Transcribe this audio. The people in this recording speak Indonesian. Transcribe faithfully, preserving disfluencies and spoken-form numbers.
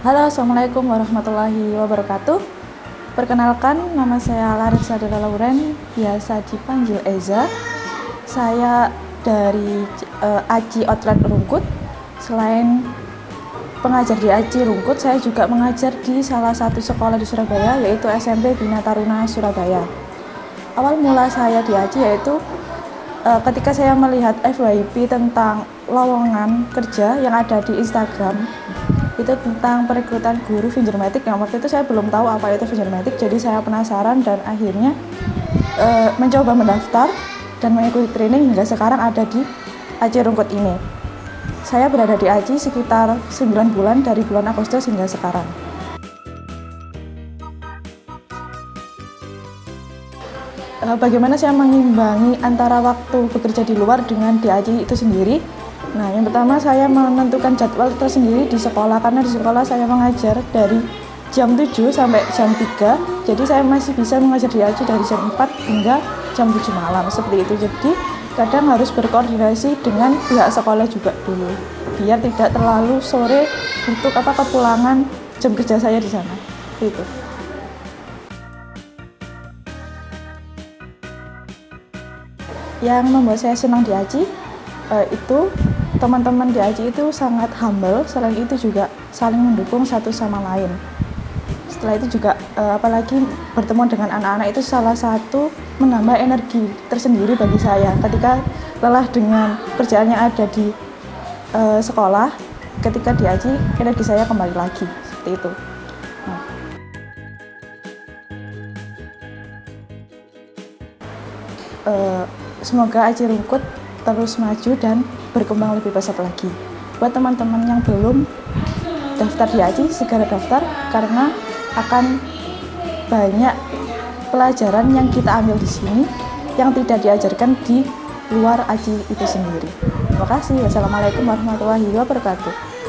Halo, Assalamualaikum warahmatullahi wabarakatuh. Perkenalkan, nama saya Larissa Della Lauren, biasa dipanggil Eza. Saya dari uh, Aji Outlet Rungkut. Selain pengajar di Aji Rungkut, saya juga mengajar di salah satu sekolah di Surabaya, yaitu S M P Bina Taruna Surabaya. Awal mula saya di Aji yaitu uh, ketika saya melihat F Y P tentang lowongan kerja yang ada di Instagram, itu tentang perekrutan guru Vinjermatic, yang waktu itu saya belum tahu apa itu Vinjermatic, jadi saya penasaran dan akhirnya e, mencoba mendaftar dan mengikuti training hingga sekarang ada di Aji Rungkut ini. Saya berada di Aji sekitar sembilan bulan dari bulan Agustus hingga sekarang. E, bagaimana saya mengimbangi antara waktu bekerja di luar dengan di Aji itu sendiri? Nah, yang pertama saya menentukan jadwal tersendiri di sekolah, karena di sekolah saya mengajar dari jam tujuh sampai jam tiga, jadi saya masih bisa mengajar di Aji dari jam empat hingga jam tujuh malam, seperti itu. Jadi kadang harus berkoordinasi dengan pihak sekolah juga dulu, biar tidak terlalu sore untuk apa kepulangan jam kerja saya di sana. Itu. Yang membuat saya senang di Aji uh, itu teman-teman di Aji itu sangat humble, selain itu juga saling mendukung satu sama lain. Setelah itu juga uh, apalagi bertemu dengan anak-anak itu salah satu menambah energi tersendiri bagi saya ketika lelah dengan kerjaan yang ada di uh, sekolah. Ketika di Aji, energi saya kembali lagi, seperti itu. Nah. Uh, semoga Aji Rungkut terus maju dan berkembang lebih pesat lagi. Buat teman-teman yang belum daftar di Aji, segera daftar karena akan banyak pelajaran yang kita ambil di sini yang tidak diajarkan di luar Aji itu sendiri. Terima kasih. Wassalamualaikum warahmatullahi wabarakatuh.